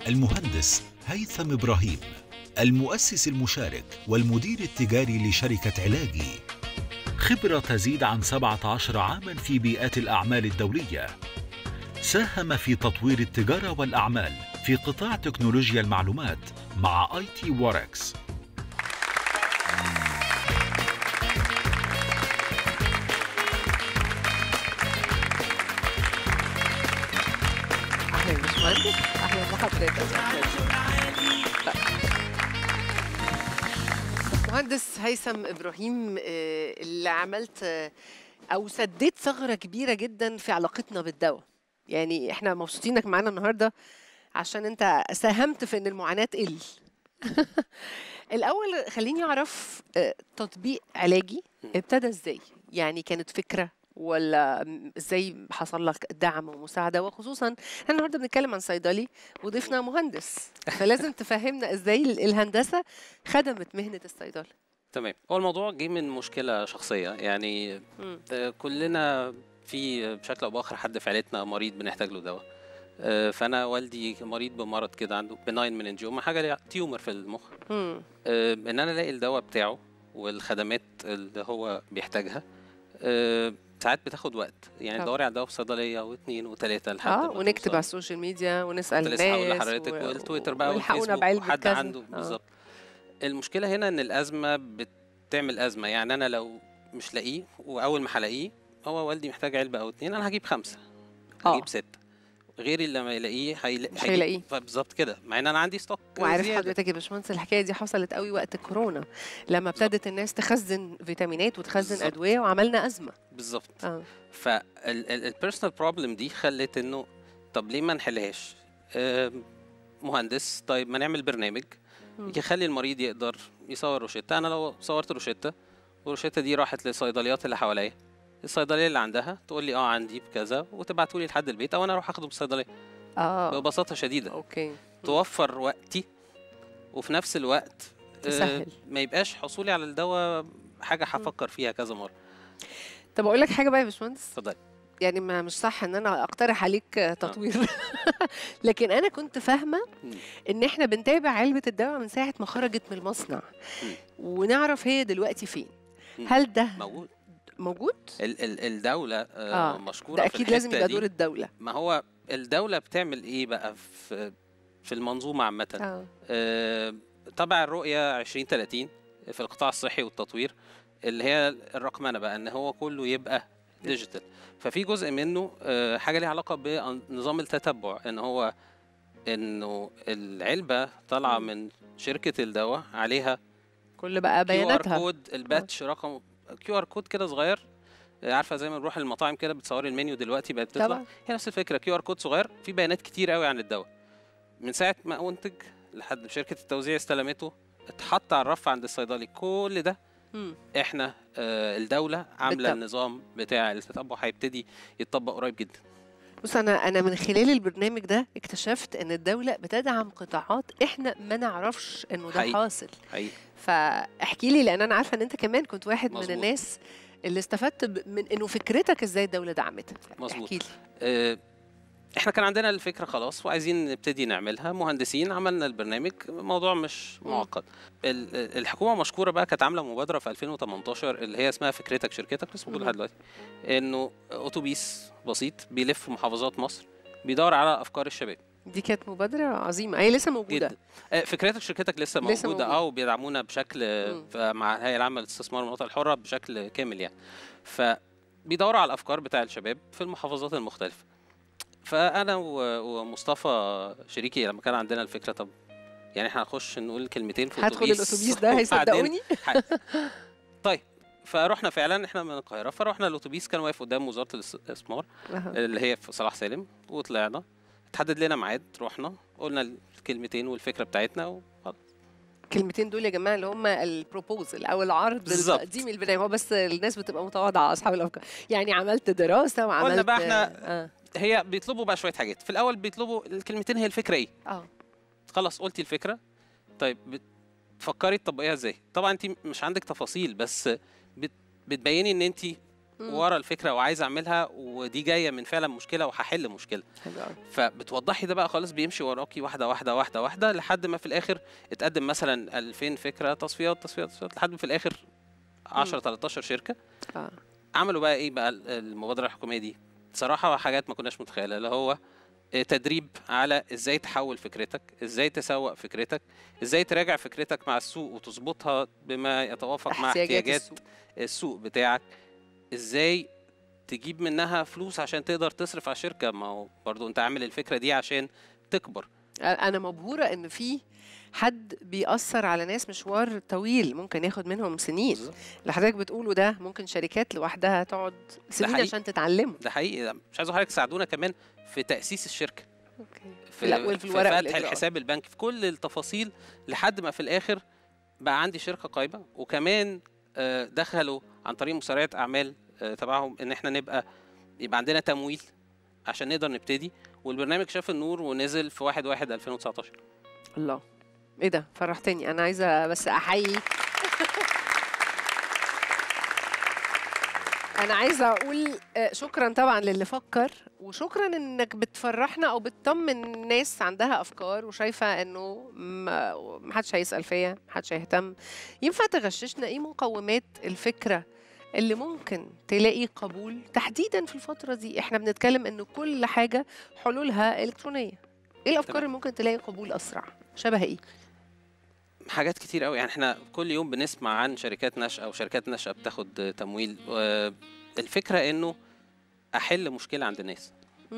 المهندس هيثم إبراهيم، المؤسس المشارك والمدير التجاري لشركة علاجي. خبرة تزيد عن 17 عاماً في بيئات الأعمال الدولية. ساهم في تطوير التجارة والأعمال في قطاع تكنولوجيا المعلومات مع IT Works. أهلا باشمهندس، أهلا بحضرتك. مهندس هيثم إبراهيم، اللي عملت أو سديت ثغرة كبيرة جدا في علاقتنا بالدواء. يعني احنا مبسوطين انك معانا النهارده عشان انت ساهمت في ان المعاناة تقل. الأول خليني أعرف تطبيق علاجي ابتدى ازاي؟ يعني كانت فكرة ولا ازاي حصل لك دعم ومساعدة؟ وخصوصا احنا النهارده بنتكلم عن صيدلي وضيفنا مهندس، فلازم تفهمنا ازاي الهندسة خدمت مهنة الصيدلة. تمام. هو الموضوع جه من مشكلة شخصية، يعني كلنا في بشكل أو بآخر حد في عيلتنا مريض بنحتاج له دواء. فأنا والدي مريض بمرض كده، عنده بناين مننجيوما، حاجة تيومر في المخ. إن أنا ألاقي الدواء بتاعه والخدمات اللي هو بيحتاجها ساعات بتاخد وقت، يعني تدوري على الدواء في صيدلية واثنين وثلاثة لحد ما ونكتب على السوشيال ميديا ونسأل الناس. لسه هقول لحضرتك والتويتر بقى والفيسبوك وحد عنده بالظبط. المشكلة هنا إن الأزمة بتعمل أزمة، يعني أنا لو مش لاقيه وأول ما هلاقيه هو والدي محتاج علبة أو اتنين، أنا هجيب 5، هجيب 6. غيري اللي ما يلاقيه مش هيلاقيه بالظبط كده، مع إن أنا عندي ستوك. وعارف حضرتك يا باشمهندس الحكاية دي حصلت قوي وقت كورونا، لما ابتدت الناس تخزن فيتامينات وتخزن أدوية وعملنا أزمة. بالظبط. فالبيرسونال بروبلم دي خلت إنه طب ليه ما نحلهاش؟ مهندس، طيب ما نعمل برنامج يخلي المريض يقدر يصور روشتة. أنا لو صورت روشتة والروشتة دي راحت للصيدليات اللي حواليا، الصيدلية اللي عندها تقول لي عندي بكذا وتبعتولي لحد البيت، أو أنا أروح أخده من الصيدلية. ببساطة شديدة. أوكي. توفر وقتي وفي نفس الوقت تسهل. ما يبقاش حصولي على الدواء حاجة هفكر فيها كذا مرة. طب أقول لك حاجة بقى يا باشمهندس. اتفضلي. يعني ما مش صح ان انا اقترح عليك تطوير. لكن انا كنت فاهمه ان احنا بنتابع علبه الدواء من ساعه ما خرجت من المصنع ونعرف هي دلوقتي فين. هل ده موجود؟ الدوله مشكوره ده في اكيد لازم يبقى دور الدوله. ما هو الدوله بتعمل ايه بقى في المنظومه عامه؟ طبعا الرؤيه 2030 في القطاع الصحي والتطوير اللي هي الرقمنه بقى، ان هو كله يبقى ديجيتال. ففي جزء منه حاجه ليها علاقه بنظام التتبع، انه العلبه طالعه من شركه الدواء عليها كل بقى بياناتها، QR كود، الباتش رقم QR كود كده صغير. عارفه زي ما بنروح المطاعم كده بتصوري المنيو دلوقتي بقت بتطلع، هي نفس الفكره، QR كود صغير فيه بيانات كتير قوي عن الدواء من ساعه ما انتج لحد شركه التوزيع استلمته، اتحط على الرف عند الصيدلي. كل ده احنا الدولة عاملة النظام بتاع التتبع، هيبتدي يتطبق قريب جدا. بص، انا من خلال البرنامج ده اكتشفت ان الدولة بتدعم قطاعات احنا ما نعرفش انه ده حاصل. فاحكي لي، لان انا عارفة ان انت كمان كنت واحد من الناس اللي استفدت من انه فكرتك ازاي الدولة دعمتها. مظبوط. احكي لي. احنا كان عندنا الفكرة خلاص وعايزين نبتدي نعملها، مهندسين عملنا البرنامج، الموضوع مش معقد. الحكومة مشكورة بقى كانت عاملة مبادرة في 2018 اللي هي اسمها فكرتك شركتك، لسه موجودة لحد دلوقتي، انه اتوبيس بسيط بيلف محافظات مصر بيدور على افكار الشباب. دي كانت مبادرة عظيمة، هي لسه موجودة جدا. فكرتك شركتك لسه موجودة وبيدعمونا بشكل مع الهيئة العامة للاستثمار والمناطق الحرة بشكل كامل يعني. فبيدوروا على الافكار بتاع الشباب في المحافظات المختلفة. فانا ومصطفى شريكي لما كان عندنا الفكره، طب يعني احنا هنخش نقول كلمتين في هدخل الاتوبيس ده هيصدقوني؟ طيب، فروحنا فعلا، احنا من القاهره، فروحنا الاتوبيس كان واقف قدام وزاره الاستثمار اللي هي في صلاح سالم، وطلعنا اتحدد لنا ميعاد، رحنا قلنا الكلمتين والفكره بتاعتنا وخلاص. الكلمتين دول يا جماعه اللي هم البروبوزل او العرض التقديم البدايه، هو بس الناس بتبقى متواضعه اصحاب الافكار. يعني عملت دراسه وعملت، قلنا بقى احنا هي بيطلبوا بقى شويه حاجات. في الاول بيطلبوا الكلمتين، هي الفكره ايه؟ خلاص قلتي الفكره، طيب بتفكري تطبقيها ازاي؟ طبعا انت مش عندك تفاصيل، بس بتبيني ان انت ورا الفكره وعايز اعملها، ودي جايه من فعلا مشكله وهحل مشكله. حلو قوي. فبتوضحي ده بقى خالص، بيمشي وراكي واحده واحده واحده واحده لحد ما في الاخر اتقدم مثلا 2000 فكره، تصفيات تصفيات تصفيات، لحد ما في الاخر 10 13 شركه عملوا بقى ايه بقى المبادره الحكوميه دي. صراحه حاجات ما كناش متخيلها، اللي هو تدريب على ازاي تحول فكرتك، ازاي تسوق فكرتك، ازاي تراجع فكرتك مع السوق وتظبطها بما يتوافق مع احتياجات السوق بتاعك، ازاي تجيب منها فلوس عشان تقدر تصرف على الشركه. ما هو برضو انت عامل الفكره دي عشان تكبر. انا مبهوره ان في حد بيأثر على ناس مشوار طويل ممكن ياخد منهم سنين. اللي حضرتك بتقوله ده ممكن شركات لوحدها تقعد سنين عشان تتعلمه. ده حقيقي. مش عايز حضرتك تساعدونا كمان في تأسيس الشركة، في الأول، في الورق، في فتح الحساب البنكي، في كل التفاصيل، لحد ما في الآخر بقى عندي شركة قايمة. وكمان دخلوا عن طريق مسارعة أعمال تبعهم إن إحنا يبقى عندنا تمويل عشان نقدر نبتدي. والبرنامج شاف النور ونزل في 1/1/2019. الله، ايه ده، فرحتني. انا عايزه بس احيي انا عايزه اقول شكرا طبعا للي فكر، وشكرا انك بتفرحنا او بتطمن ناس عندها افكار وشايفه انه محدش هيسال فيا، محدش هيهتم. ينفع تغششنا ايه مقومات الفكره اللي ممكن تلاقي قبول تحديدا في الفتره دي؟ احنا بنتكلم انه كل حاجه حلولها الكترونيه. ايه الافكار اللي ممكن تلاقي قبول اسرع؟ شبه ايه؟ حاجات كتير قوي. يعني احنا كل يوم بنسمع عن شركات ناشئه او شركات ناشئه بتاخد تمويل. الفكره انه احل مشكله عند الناس.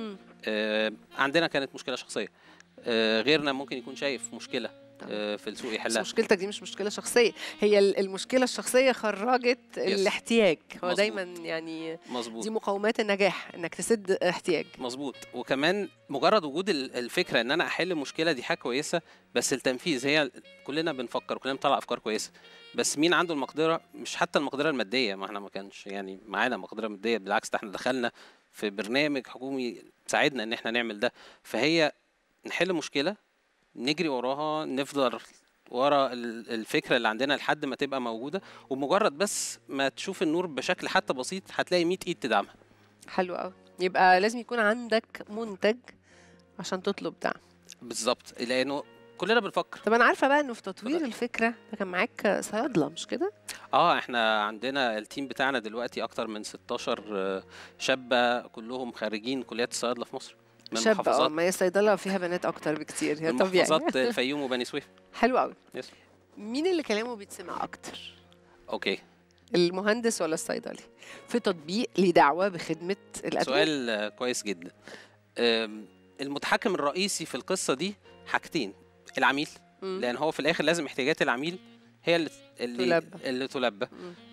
عندنا كانت مشكله شخصيه، غيرنا ممكن يكون شايف مشكله في السوق يحلها. مشكلتك دي مش مشكله شخصيه، هي المشكله الشخصيه خرجت الاحتياج. هو دايما يعني مظبوط. دي مقومات النجاح، انك تسد احتياج. مظبوط. وكمان مجرد وجود الفكره ان انا احل مشكله دي حاجه كويسه، بس التنفيذ هي كلنا بنفكر وكلنا بنطلع افكار كويسه، بس مين عنده المقدره؟ مش حتى المقدره الماديه، ما احنا ما كانش يعني معانا مقدره ماديه، بالعكس ده احنا دخلنا في برنامج حكومي ساعدنا ان احنا نعمل ده. فهي نحل مشكله، نجري وراها، نفضل ورا الفكره اللي عندنا لحد ما تبقى موجوده، ومجرد بس ما تشوف النور بشكل حتى بسيط هتلاقي 100 ايد تدعمها. حلو قوي. يبقى لازم يكون عندك منتج عشان تطلب دعم. بالظبط، لانه كلنا بنفكر. طب انا عارفه بقى انه في تطوير الفكره ده كان معاك صيادله، مش كده؟ احنا عندنا التيم بتاعنا دلوقتي اكتر من 16 شابه كلهم خارجين كليات الصيادله في مصر. من محافظات. ما هي الصيدله فيها بنات اكتر بكتير، هي طبيعي. محافظات الفيوم وبني سويف. حلو قوي. مين اللي كلامه بيتسمع اكتر؟ اوكي، المهندس ولا الصيدلي في تطبيق ليه دعوه بخدمه الادويه؟ سؤال كويس جدا. المتحكم الرئيسي في القصه دي حاجتين: العميل، لان هو في الاخر لازم احتياجات العميل هي اللي تلبى.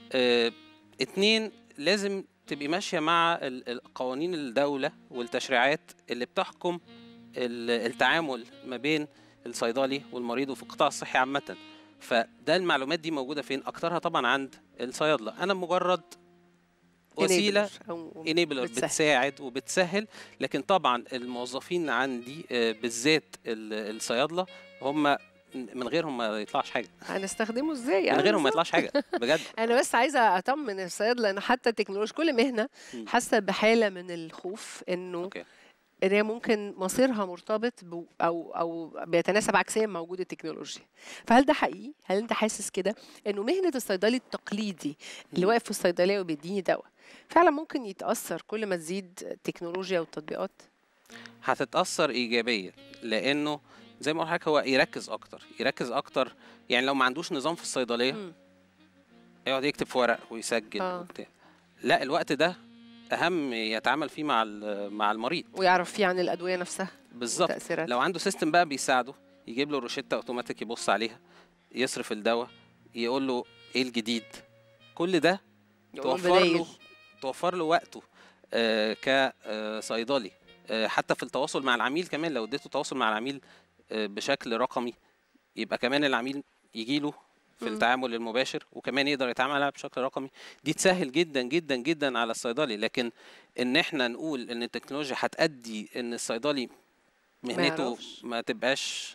2، لازم تبقي ماشيه مع القوانين الدوله والتشريعات اللي بتحكم التعامل ما بين الصيدلي والمريض وفي القطاع الصحي عامه. فده المعلومات دي موجوده فين؟ اكترها طبعا عند الصيادله. انا مجرد وسيله انيبلر بتساعد وبتسهل، لكن طبعا الموظفين عندي بالذات الصيادله هم من غيرهم ما يطلعش حاجه. هنستخدمه ازاي؟ من غيرهم ما يطلعش حاجه بجد. انا بس عايزه اطمن الصيادله، لان حتى التكنولوجيا كل مهنه حاسه بحاله من الخوف انه ان هي ممكن مصيرها مرتبط او بيتناسب عكسيا مع وجود التكنولوجيا. فهل ده حقيقي؟ هل انت حاسس كده انه مهنه الصيدلي التقليدي اللي واقف في الصيدليه وبيديني دواء فعلا ممكن يتاثر كل ما تزيد التكنولوجيا والتطبيقات؟ هتتاثر ايجابيا، لانه زي ما قلت لحضرتك هو يركز اكتر. يعني لو ما عندوش نظام في الصيدليه يقعد يكتب في ورق ويسجل وبتاع. لا، الوقت ده اهم يتعامل فيه مع المريض ويعرف فيه عن الادويه نفسها بالظبط. لو عنده سيستم بقى بيساعده، يجيب له روشته اوتوماتيك يبص عليها، يصرف الدواء، يقول له ايه الجديد، كل ده توفر له وقته كصيدلي. حتى في التواصل مع العميل كمان، لو اديته تواصل مع العميل بشكل رقمي، يبقى كمان العميل يجي له في التعامل المباشر، وكمان يقدر يتعامل بشكل رقمي. دي تسهل جدا جدا جدا على الصيدلي. لكن ان احنا نقول ان التكنولوجيا هتأدي ان الصيدلي مهنته ما تبقاش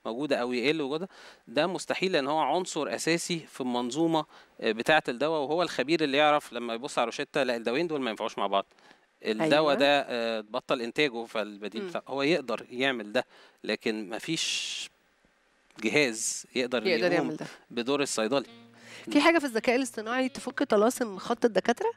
موجوده او يقل وجودها، ده مستحيل لان هو عنصر اساسي في المنظومه بتاعه الدواء، وهو الخبير اللي يعرف لما يبص على روشته لا الدوايين دول ما ينفعوش مع بعض، الدواء ده بطل انتاجه فالبديل، فهو يقدر يعمل ده، لكن ما فيش جهاز يقدر يعمل ده بدور الصيدلي. في حاجه في الذكاء الاصطناعي تفك طلاسم خط الدكاتره؟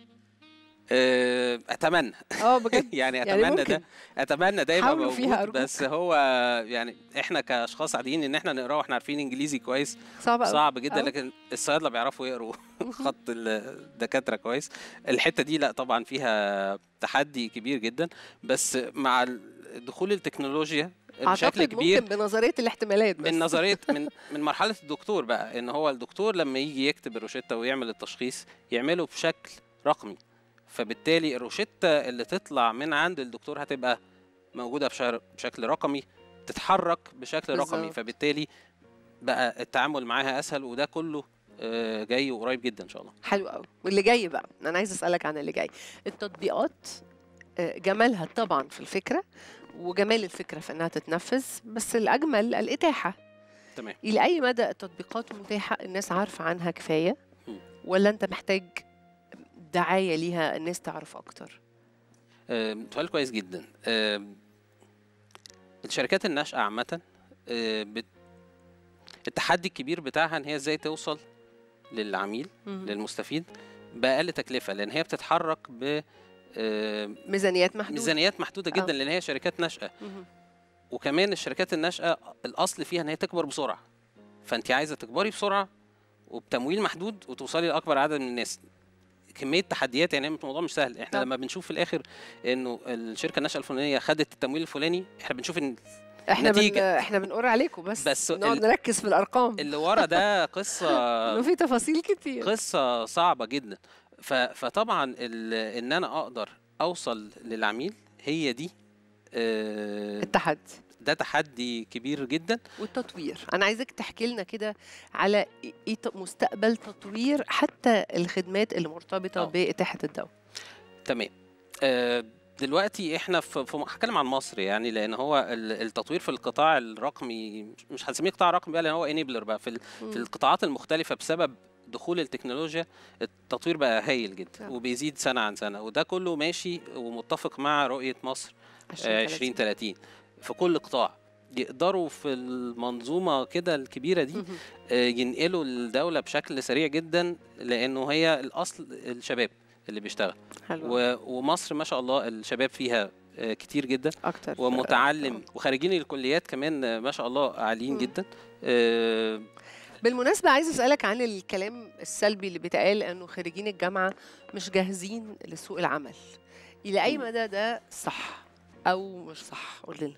اتمنى بجد يعني اتمنى ده، اتمنى ده يبقى موجود، بس هو يعني احنا كاشخاص عاديين ان احنا نقراه واحنا عارفين انجليزي كويس صعب جدا، لكن الصيادله بيعرفوا يقروا خط الدكاتره كويس. الحته دي لا طبعا فيها تحدي كبير جدا، بس مع دخول التكنولوجيا بشكل كبير ممكن بنظريه الاحتمالات، بس من نظريه من مرحله الدكتور بقى، ان هو الدكتور لما يجي يكتب الروشته ويعمل التشخيص يعمله بشكل رقمي، فبالتالي الروشته اللي تطلع من عند الدكتور هتبقى موجوده بشكل رقمي، تتحرك بشكل رقمي، فبالتالي بقى التعامل معاها اسهل، وده كله جاي وقريب جدا ان شاء الله. حلو قوي. واللي جاي بقى انا عايز اسالك عن اللي جاي. التطبيقات جمالها طبعا في الفكره، وجمال الفكره في انها تتنفذ، بس الاجمل الاتاحه. تمام. الى اي مدى التطبيقات متاحه، الناس عارفه عنها كفايه، ولا انت محتاج دعايه ليها الناس تعرف اكتر؟ سؤال كويس جدا. الشركات الناشئه عامه التحدي الكبير بتاعها ان هي ازاي توصل للعميل للمستفيد باقل تكلفه، لان هي بتتحرك ب ميزانيات محدوده جدا، لان هي شركات ناشئه. وكمان الشركات الناشئه الاصل فيها ان هي تكبر بسرعه، فانت عايزه تكبري بسرعه وبتمويل محدود وتوصلي لاكبر عدد من الناس. كميه تحديات، يعني الموضوع مش سهل. احنا لما بنشوف في الاخر انه الشركه الناشئه الفلانيه خدت التمويل الفلاني، احنا بنشوف ان احنا بنقر عليكم، بس نقعد نركز في الارقام اللي ورا ده قصه في تفاصيل كتير، قصه صعبه جدا. فطبعا ان انا اقدر اوصل للعميل، هي دي التحدي. ده تحدي كبير جدا. والتطوير، انا عايزك تحكي لنا كده على ايه مستقبل تطوير حتى الخدمات اللي مرتبطه باتاحه الدواء. تمام. دلوقتي احنا هتكلم عن مصر يعني، لان هو التطوير في القطاع الرقمي، مش هنسميه قطاع رقمي بقى لان هو انيبلر بقى في القطاعات المختلفة، بسبب دخول التكنولوجيا التطوير بقى هايل جدا وبيزيد سنة عن سنة، وده كله ماشي ومتفق مع رؤية مصر 2030 في كل قطاع. يقدروا في المنظومة كده الكبيرة دي ينقلوا الدولة بشكل سريع جدا، لأنه هي الأصل الشباب اللي بيشتغل. ومصر ما شاء الله الشباب فيها كتير جدا أكتر، ومتعلم وخارجين الكليات كمان ما شاء الله عاليين جدا. بالمناسبة عايز أسألك عن الكلام السلبي اللي بيتقال أنه خريجين الجامعة مش جاهزين لسوق العمل. إلى أي مدى ده صح أو مش صح؟ قول لنا.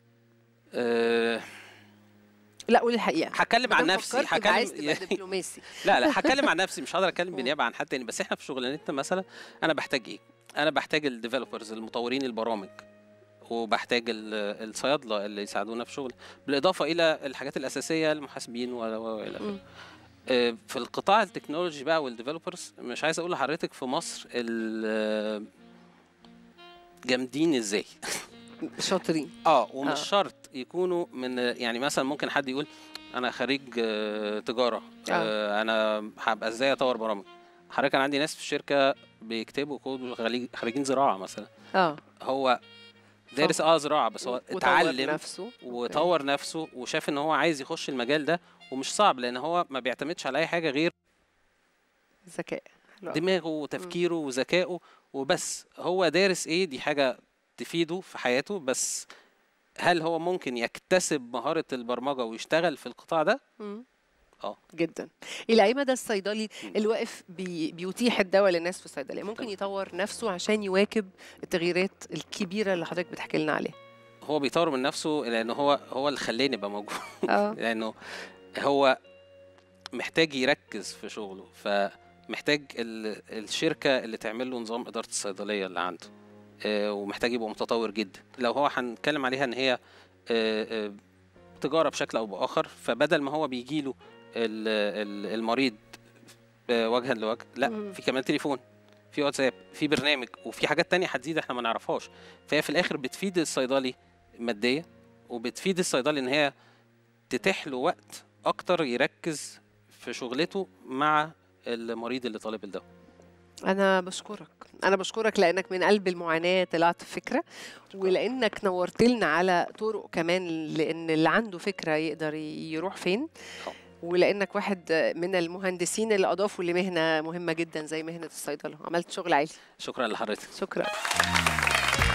لا قول الحقيقه. هتكلم عن نفسي، عايز تبقى دبلوماسي. لا هتكلم عن نفسي، مش هقدر اتكلم بالنيابه عن حد تاني. بس احنا في شغلانتنا مثلا انا بحتاج ايه؟ انا بحتاج الديفلوبرز المطورين البرامج، وبحتاج الصيادله اللي يساعدونا في شغل، بالاضافه الى الحاجات الاساسيه المحاسبين والى اخره. في القطاع التكنولوجي بقى والديفلوبرز، مش عايز اقول لحضرتك في مصر جامدين ازاي. شاطرين. ومش شرط يكونوا من، يعني مثلا ممكن حد يقول انا خريج تجاره، انا هبقى ازاي اطور برامج. حضرتك انا عندي ناس في الشركه بيكتبوا كود خريجين زراعه مثلا. هو دارس زراعه، بس هو اتعلم نفسه وطور نفسه وشاف ان هو عايز يخش المجال ده، ومش صعب لان هو ما بيعتمدش على اي حاجه غير ذكاء، دماغه وتفكيره وذكائه وبس. هو دارس ايه، دي حاجه تفيده في حياته، بس هل هو ممكن يكتسب مهارة البرمجة ويشتغل في القطاع ده؟ جدا. إلى أي مدى الصيدلي اللي واقف بيتيح الدواء للناس في الصيدلية ممكن يطور نفسه عشان يواكب التغييرات الكبيرة اللي حضرتك بتحكي لنا عليها؟ هو بيطور من نفسه لأنه هو اللي خلاني أبقى موجود. لأنه هو محتاج يركز في شغله، فمحتاج الشركة اللي تعمل له نظام إدارة الصيدلية اللي عنده، ومحتاج يبقى متطور جدا. لو هو هنتكلم عليها ان هي تجاره بشكل او باخر، فبدل ما هو بيجيله المريض وجها لوجه، لا في كمان تليفون، في واتساب، في برنامج، وفي حاجات تانية هتزيد احنا ما نعرفهاش. فهي في الاخر بتفيد الصيدلي ماديا، وبتفيد الصيدلي ان هي تتيح له وقت اكتر يركز في شغلته مع المريض اللي طالب الدواء. أنا بشكرك لأنك من قلب المعاناة طلعت فكرة، ولأنك نورت لنا على طرق كمان لأن اللي عنده فكرة يقدر يروح فين، ولأنك واحد من المهندسين اللي أضافوا لمهنة مهمة جدا زي مهنة الصيدلة. عملت شغل عالي. شكرا لحضرتك. شكرا.